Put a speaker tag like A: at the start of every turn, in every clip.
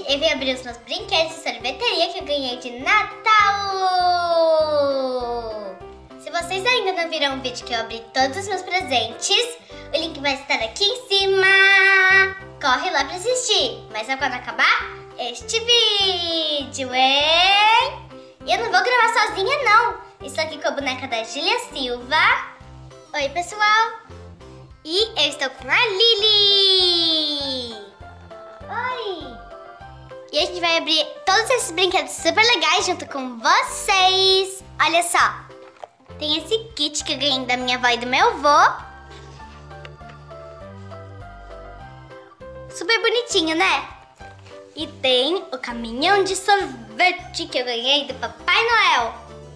A: eu vim abrir os meus brinquedos de sorveteria que eu ganhei de Natal! Se vocês ainda não viram o vídeo que eu abri todos os meus presentes, o link vai estar aqui em cima! Corre lá pra assistir! Mas é quando acabar este vídeo, hein? E eu não vou gravar sozinha, não! Estou aqui com a boneca da Gilia Silva. Oi, pessoal! E eu estou com a Lili! Oi! E a gente vai abrir todos esses brinquedos super legais junto com vocês. Olha só, tem esse kit que eu ganhei da minha avó e do meu avô. Super bonitinho, né? E tem o caminhão de sorvete que eu ganhei do Papai Noel.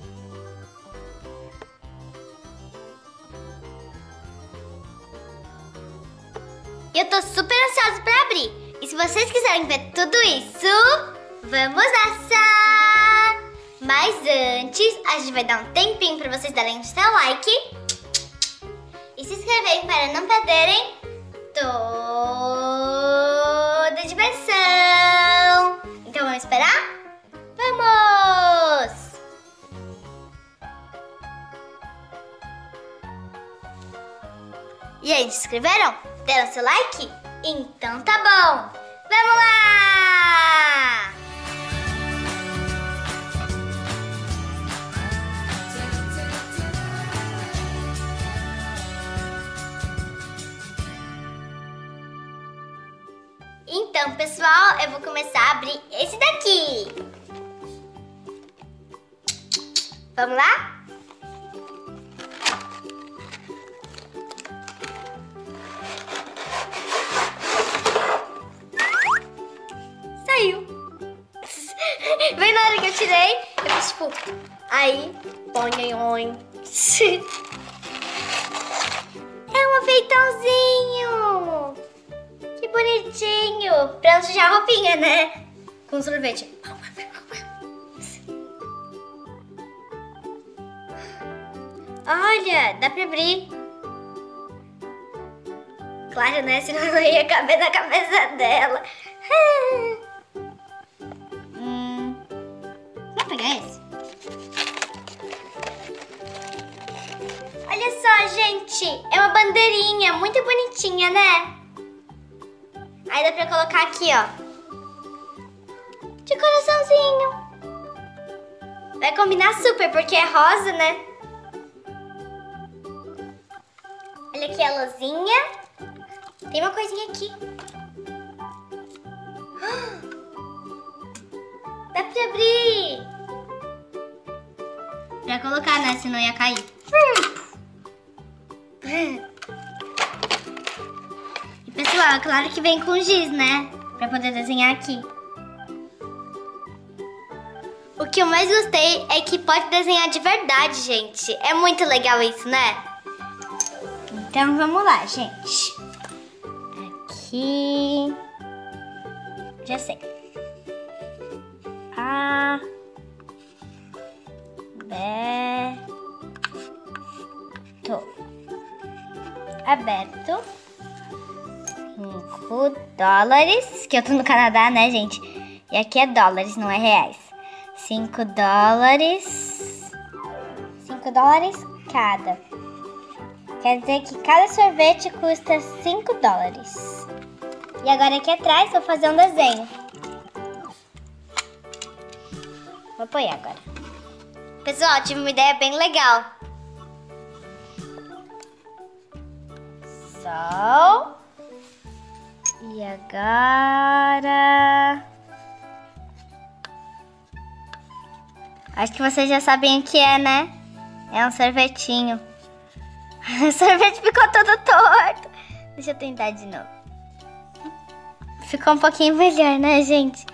A: Eu tô super ansiosa pra abrir. E se vocês quiserem ver tudo isso, vamos nessa! Mas antes, a gente vai dar um tempinho pra vocês darem o seu like e se inscreverem para não perderem toda a diversão. Então vamos esperar? Vamos! E aí, se inscreveram? Deram seu like? Então tá bom! Vamos lá! Então, pessoal, eu vou começar a abrir esse daqui. Vamos lá? Saiu. Bem na hora que eu tirei, eu fiz tipo... Aí, põe. É um feitãozinho. Que bonitinho. Pra não sujar a roupinha, né? Com sorvete. Olha, dá pra abrir. Claro, né? Senão não ia caber na cabeça dela. Vou pegar esse. Olha só, gente. É uma bandeirinha muito bonitinha, né? Aí dá pra colocar aqui, ó. De coraçãozinho. Vai combinar super, porque é rosa, né? Olha aqui a luzinha. Tem uma coisinha aqui. Dá pra abrir. Pra colocar, né? Senão ia cair. E pessoal, claro que vem com giz, né? Pra poder desenhar aqui. O que eu mais gostei é que pode desenhar de verdade, gente. É muito legal isso, né? Então vamos lá, gente. Aqui. Já sei. Aberto. $5. Que eu tô no Canadá, né, gente? E aqui é dólares, não é reais. $5. $5 cada. Quer dizer que cada sorvete custa $5. E agora aqui atrás vou fazer um desenho. Vou apoiar agora. Pessoal, tive uma ideia bem legal. Sol. E agora... Acho que vocês já sabem o que é, né? É um sorvetinho. O sorvete ficou todo torto. Deixa eu tentar de novo. Ficou um pouquinho melhor, né, gente?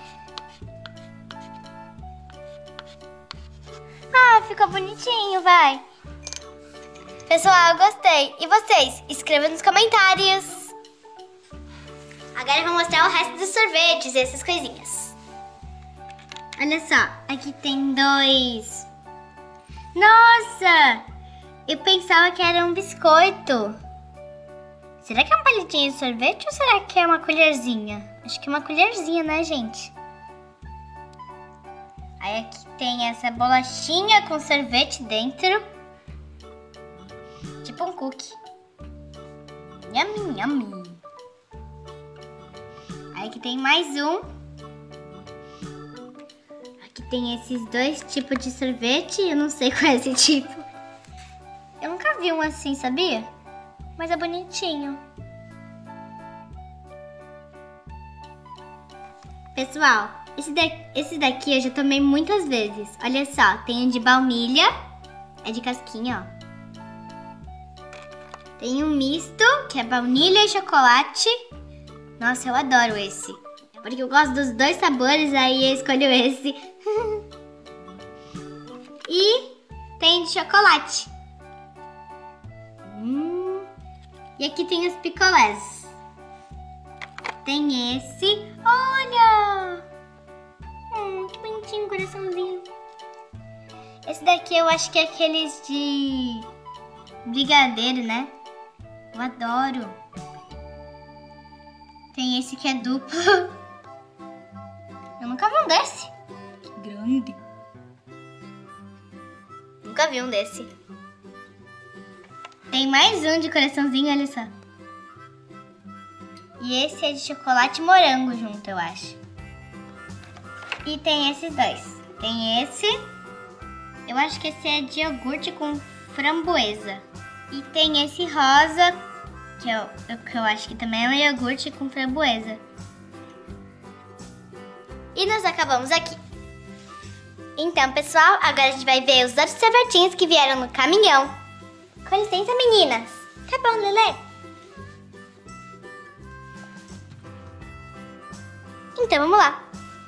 A: Ah, ficou bonitinho, vai. Pessoal, eu gostei. E vocês? Escrevam nos comentários. Agora eu vou mostrar o resto dos sorvetes e essas coisinhas. Olha só, aqui tem 2. Nossa! Eu pensava que era um biscoito. Será que é um palitinho de sorvete ou será que é uma colherzinha? Acho que é uma colherzinha, né, gente? Aí aqui tem essa bolachinha com sorvete dentro. Tipo um cookie. Yummy, yummy. Aí aqui tem mais um. Aqui tem esses dois tipos de sorvete. Eu não sei qual é esse tipo. Eu nunca vi um assim, sabia? Mas é bonitinho. Pessoal, esse daqui eu já tomei muitas vezes. Olha só, tem um de baunilha. É de casquinha, ó. Tem um misto, que é baunilha e chocolate. Nossa, eu adoro esse. Porque eu gosto dos dois sabores, aí eu escolho esse. E tem de chocolate. E aqui tem os picolés. Tem esse. Olha! Que bonitinho, coraçãozinho. Esse daqui eu acho que é aqueles de brigadeiro, né? Eu adoro. Tem esse que é duplo. Eu nunca vi um desse. Que grande. Nunca vi um desse. Tem mais um de coraçãozinho, olha só. E esse é de chocolate e morango junto, eu acho. E tem esses dois. Tem esse. Eu acho que esse é de iogurte com framboesa. E tem esse rosa, que eu acho que também é um iogurte com framboesa. E nós acabamos aqui. Então, pessoal, agora a gente vai ver os outros sorvetinhos que vieram no caminhão. Com licença, meninas. Tá bom, Lelê? Então, vamos lá.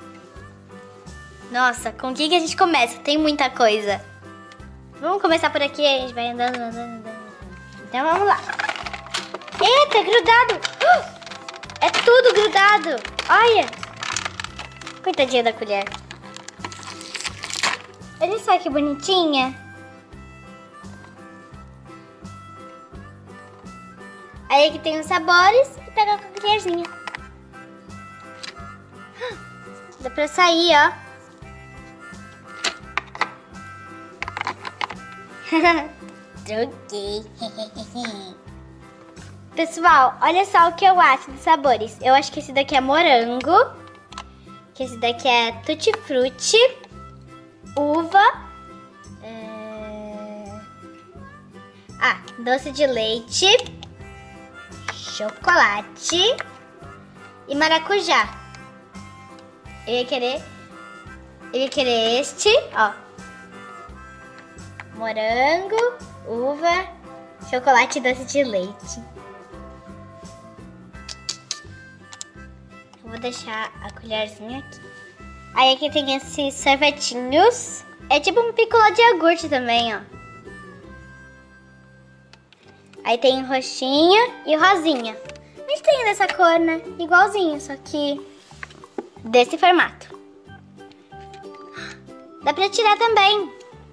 A: Nossa, com o que a gente começa? Tem muita coisa. Vamos começar por aqui, a gente vai andando. Então, vamos lá. Eita, grudado. É tudo grudado. Olha. Coitadinha da colher. Olha só que bonitinha. Aí aqui tem os sabores e pega com a colherzinha. Dá pra sair, ó. Troquei. Pessoal, olha só o que eu acho dos sabores. Eu acho que esse daqui é morango. Que esse daqui é tutti-frutti. Uva. Doce de leite. Chocolate. E maracujá. Eu ia querer este, ó. Morango, uva, chocolate e doce de leite. Eu vou deixar a colherzinha aqui. Aí aqui tem esses sorvetinhos. É tipo um picolé de iogurte também, ó. Aí tem roxinho e rosinha. Mas tem dessa cor, né? Igualzinho, só que desse formato. Dá pra tirar também.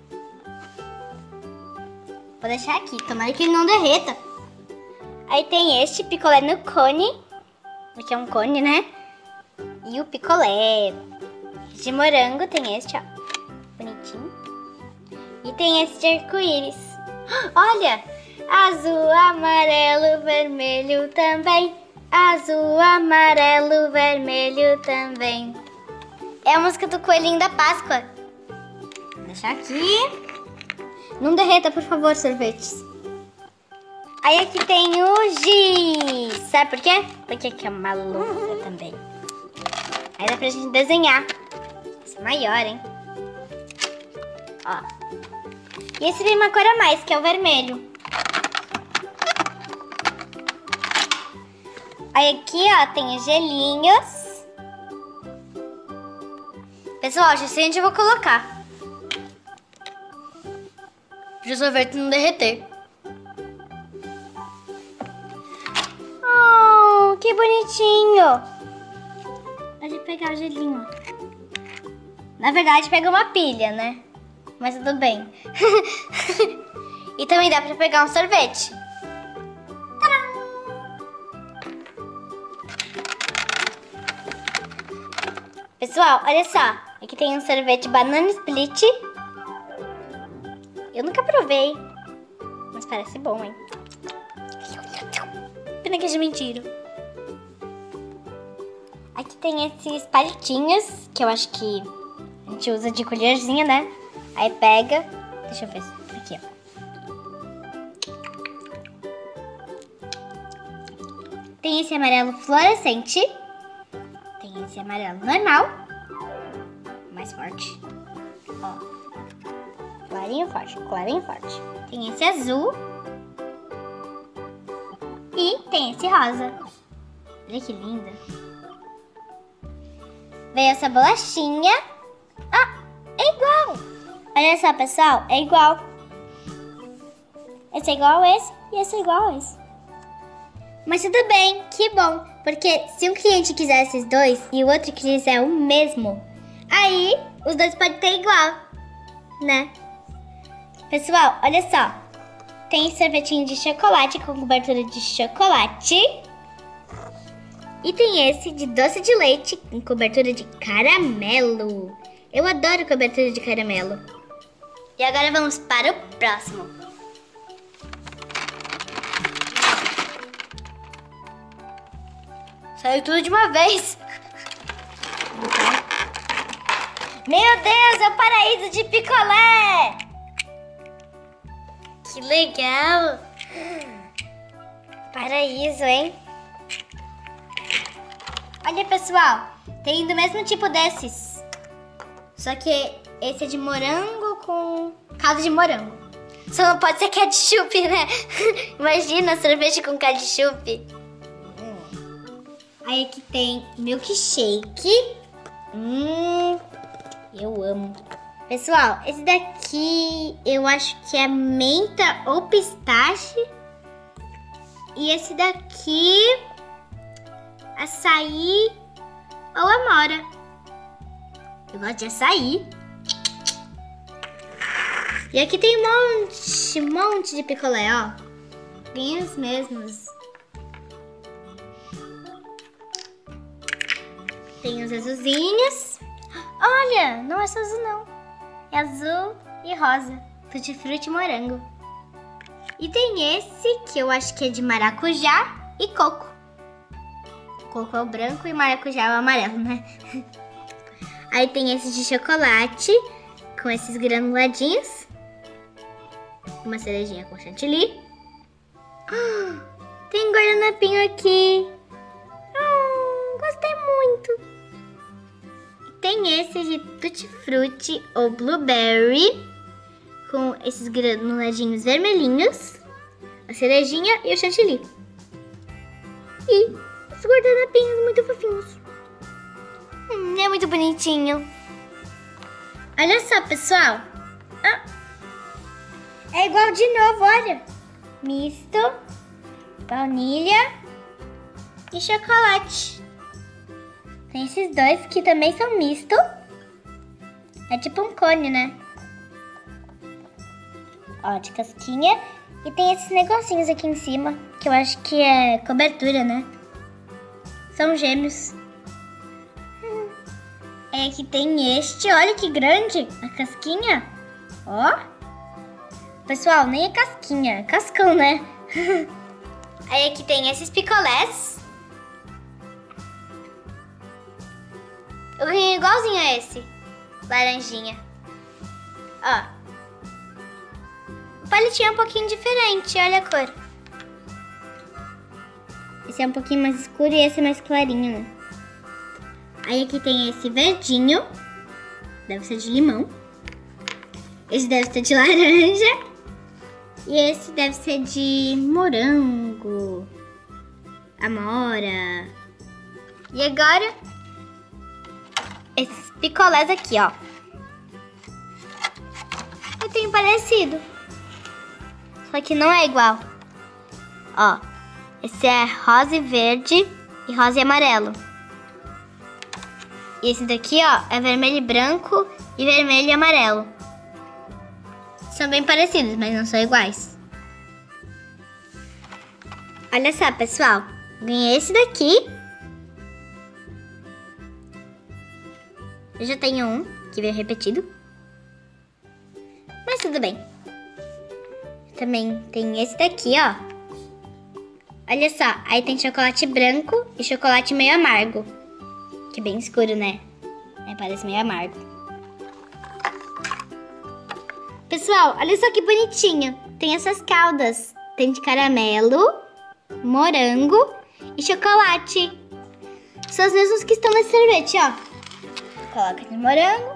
A: Vou deixar aqui, tomara que ele não derreta. Aí tem este picolé no cone. Aqui é um cone, né? E o picolé de morango tem este, ó. Bonitinho. E tem esse de arco-íris. Olha! Azul, amarelo, vermelho também. Azul, amarelo, vermelho também. É a música do Coelhinho da Páscoa. Vou deixar aqui. Não derreta, por favor, sorvetes. Aí aqui tem o giz. Sabe por quê? Porque aqui é uma lousa também. Aí dá pra gente desenhar. Esse é maior, hein? Ó. E esse tem uma cor a mais, que é o vermelho. Aí aqui, ó, tem os gelinhos. Pessoal, já sei onde eu vou colocar. Para o sorvete não derreter. Oh, que bonitinho. Pode pegar o gelinho. Na verdade, pega uma pilha, né? Mas tudo bem. E também dá pra pegar um sorvete. Pessoal, olha só. Aqui tem um sorvete banana split. Eu nunca provei, mas parece bom, hein? Pena que é de mentira. Aqui tem esses palitinhos, que eu acho que a gente usa de colherzinha, né? Aí pega... Deixa eu ver. Aqui, ó. Tem esse amarelo fluorescente. Tem esse amarelo normal. Mais forte. Ó. Clarinho forte, clarinho forte. Tem esse azul. E tem esse rosa. Olha que linda. Veio essa bolachinha. Ah, é igual. Olha só, pessoal, é igual. Esse é igual a esse e esse é igual a esse. Mas tudo bem, que bom. Porque se um cliente quiser esses dois e o outro quiser o mesmo, aí os dois podem ter igual, né? Pessoal, olha só. Tem sorvetinho de chocolate com cobertura de chocolate. E tem esse de doce de leite com cobertura de caramelo. Eu adoro cobertura de caramelo. E agora vamos para o próximo. Saiu tudo de uma vez. Meu Deus, é o paraíso de picolé. Que legal. Paraíso, hein? Olha, pessoal, tem do mesmo tipo desses. Só que esse é de morango com calda de morango. Só não pode ser ketchup, né? Imagina sorvete com ketchup. Aí aqui tem milkshake. Eu amo. Pessoal, esse daqui eu acho que é menta ou pistache. E esse daqui, açaí ou amora. Eu gosto de açaí. E aqui tem um monte de picolé, ó. Bem os mesmos. Tem os azulzinhos. Olha, não é só azul não. É azul e rosa. Tutti frutti e morango. E tem esse que eu acho que é de maracujá e coco. Coco é o branco e maracujá é o amarelo, né? Aí tem esse de chocolate com esses granuladinhos. Uma cerejinha com chantilly. Tem guardanapinho aqui. Gostei muito. Tem esse de tutti frutti ou blueberry com esses granuladinhos vermelhinhos, a cerejinha e o chantilly. E os guardanapinhos muito fofinhos. É muito bonitinho. Olha só, pessoal. É igual de novo, olha. Misto, baunilha e chocolate. Tem esses dois que também são misto. É tipo um cone, né? Ó, de casquinha. E tem esses negocinhos aqui em cima, que eu acho que é cobertura, né? São gêmeos. É que tem este, olha que grande, a casquinha. Ó. Pessoal, nem é casquinha, é cascão, né? Aí aqui tem esses picolés. Eu ganhei igualzinho a esse. Laranjinha. Ó. O palitinho é um pouquinho diferente, olha a cor. Esse é um pouquinho mais escuro e esse é mais clarinho, né? Aí aqui tem esse verdinho. Deve ser de limão. Esse deve ser de laranja. E esse deve ser de morango. Amora. E agora, esses picolés aqui, ó. Eu tenho parecido. Só que não é igual. Ó. Esse é rosa e verde e rosa e amarelo. E esse daqui, ó, é vermelho e branco e vermelho e amarelo. São bem parecidos, mas não são iguais. Olha só, pessoal. Ganhei esse daqui. Eu já tenho um que veio repetido. Mas tudo bem. Também tem esse daqui, ó. Olha só, aí tem chocolate branco e chocolate meio amargo. Que é bem escuro, né? Parece meio amargo. Pessoal, olha só que bonitinho. Tem essas caldas. Tem de caramelo, morango e chocolate. São os mesmos que estão nesse sorvete, ó. Coloca de morango.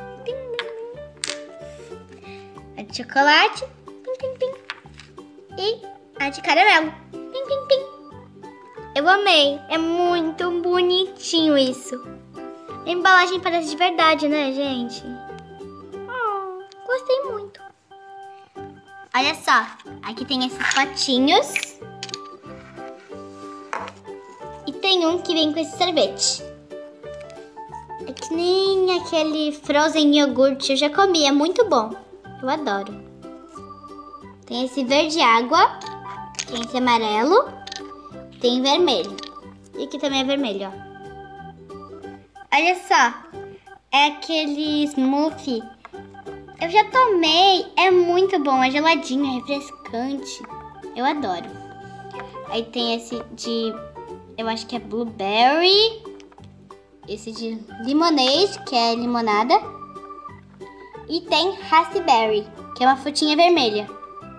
A: A de chocolate. E a de caramelo. Eu amei. É muito bonitinho isso. A embalagem parece de verdade, né, gente? Gostei muito. Olha só. Aqui tem esses potinhos. E tem um que vem com esse sorvete. É que nem aquele frozen iogurte. Eu já comi, é muito bom. Eu adoro. Tem esse verde água. Tem esse amarelo. Tem vermelho. E aqui também é vermelho, ó. Olha só. É aquele smoothie. Eu já tomei. É muito bom. É geladinho, é refrescante. Eu adoro. Aí tem esse de... Eu acho que é blueberry. Esse de limonade, que é limonada. E tem raspberry, que é uma frutinha vermelha.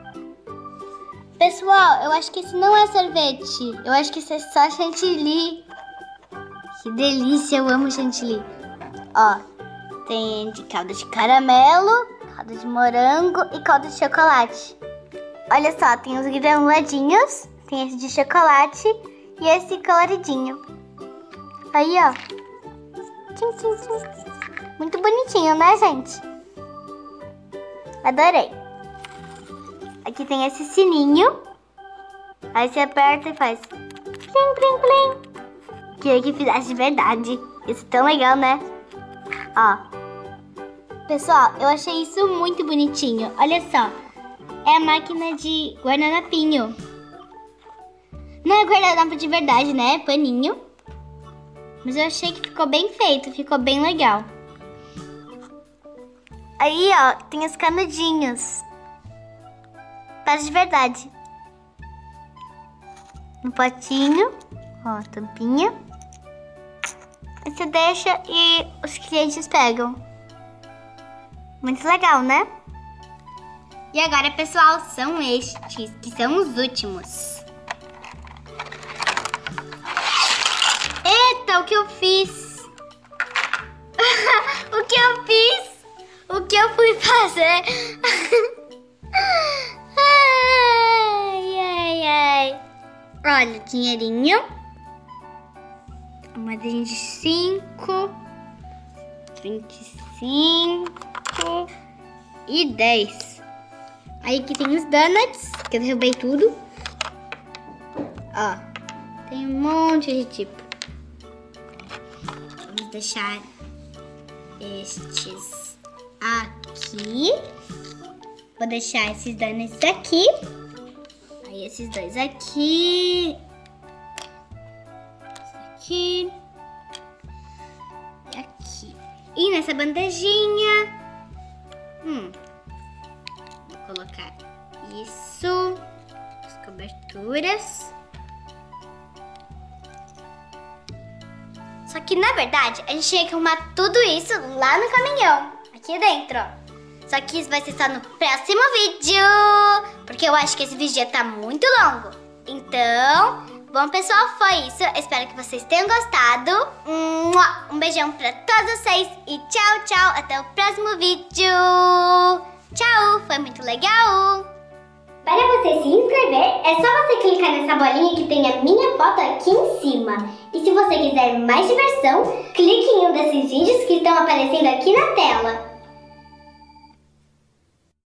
A: Pessoal, eu acho que esse não é sorvete. Eu acho que esse é só chantilly. Que delícia, eu amo chantilly. Ó, tem de calda de caramelo, calda de morango e calda de chocolate. Olha só, tem os granuladinhos. Tem esse de chocolate e esse coloridinho. Aí, ó. Tchim, tchim, tchim. Muito bonitinho, né, gente? Adorei. Aqui tem esse sininho. Aí você aperta e faz plim, plim, plim. Queria que fizesse de verdade. Isso é tão legal, né? Ó. Pessoal, eu achei isso muito bonitinho. Olha só. É a máquina de guardanapinho. Não é guardanapo de verdade, né? É paninho. Mas eu achei que ficou bem feito. Ficou bem legal. Aí, ó, tem os canudinhos. Parece de verdade. No potinho. Ó, tampinha. Aí você deixa e os clientes pegam. Muito legal, né? E agora, pessoal, são estes, que são os últimos. Eita, o que eu fiz? O que eu fiz? O que eu fui fazer? Ai, ai, ai. Olha, dinheirinho. Uma de 5, 25 e 10. Aí aqui tem os donuts, que eu derrubei tudo. Ó, tem um monte de tipo. Vamos deixar estes aqui. Vou deixar esses donuts aqui. Aí esses dois aqui. Esse aqui. E aqui. E nessa bandejinha. Vou colocar isso. As coberturas. Só que na verdade a gente tinha que arrumar tudo isso lá no caminhão. Aqui dentro, ó. Só que isso vai ser só no próximo vídeo. Porque eu acho que esse vídeo já tá muito longo. Então, bom pessoal, foi isso. Eu espero que vocês tenham gostado. Um beijão pra todos vocês. E tchau, tchau. Até o próximo vídeo. Tchau, foi muito legal. Para você se inscrever, é só você clicar nessa bolinha que tem a minha foto aqui em cima. E se você quiser mais diversão, clique em um desses vídeos que estão aparecendo aqui na tela.